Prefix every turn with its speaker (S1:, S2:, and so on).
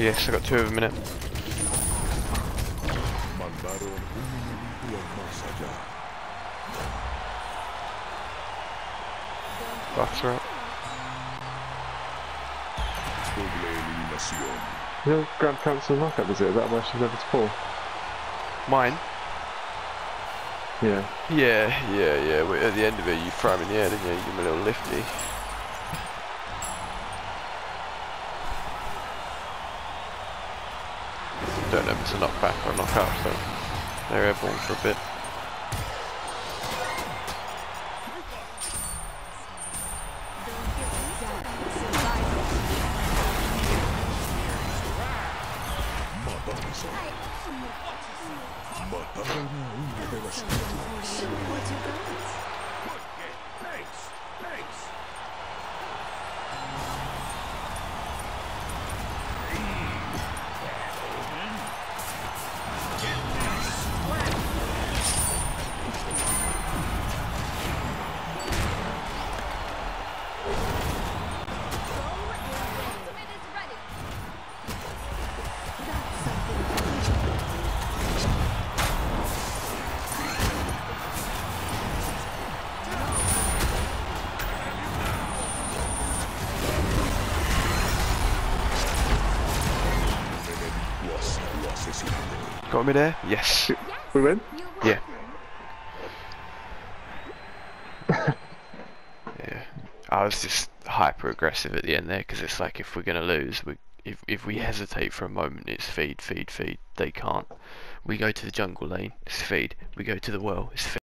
S1: Yes, I got 2 of them in it. Buffs are up.
S2: Your Grand Council knockout, is it? That much is level 4?
S1: Mine?
S2: Yeah.
S1: Yeah. At the end of it, you throw him in the air, don't you? You give him a little lifty. Don't know if it's a knockback or a knockout, so they're airborne for a bit. Got me there? Yes.
S2: We win?
S1: Yeah. Yeah. I was just hyper aggressive at the end there because it's like if we're gonna lose, if we hesitate for a moment, it's feed. They can't. We go to the jungle lane, it's feed. We go to the well, it's feed.